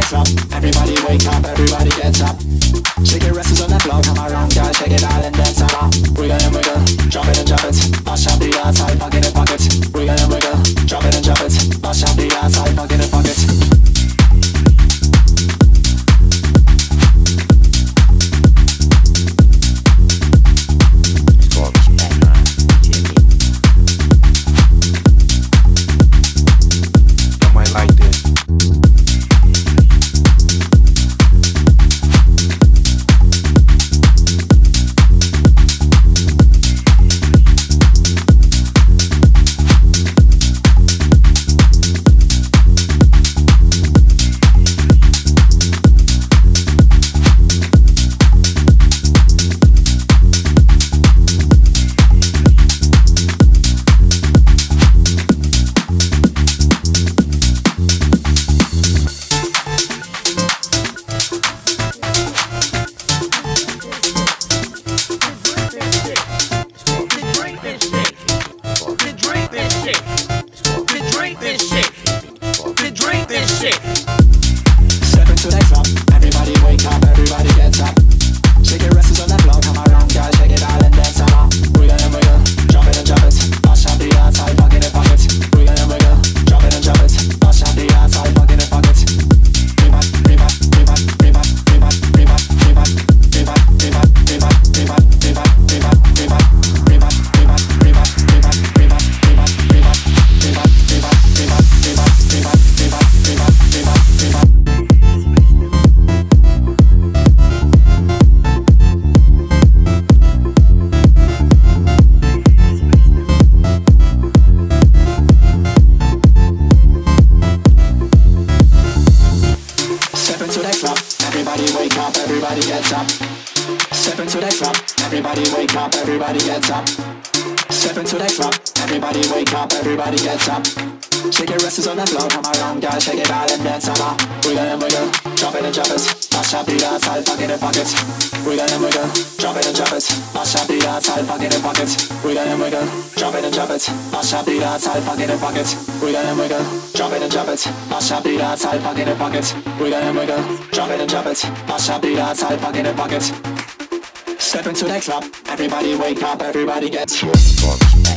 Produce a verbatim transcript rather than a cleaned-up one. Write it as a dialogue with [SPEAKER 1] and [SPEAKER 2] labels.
[SPEAKER 1] club, everybody wake up, everybody gets up. Shake your wrists on the floor, come around, girl, shake it all and dance around. Wiggle and wiggle, drop it and drop it. Mash up the outside, pocket and pocket. Wiggle and wiggle, drop it and drop it. Mash up the outside, pocket and pocket.
[SPEAKER 2] Mash up the outside, pocket and pocket. Wiggle and wiggle, drop it and drop it. Mash up the outside, pocket and pocket. Wiggle and wiggle, drop it and drop it. Mash up the outside, pocket and pocket. Step into the club, everybody wake up, everybody gets.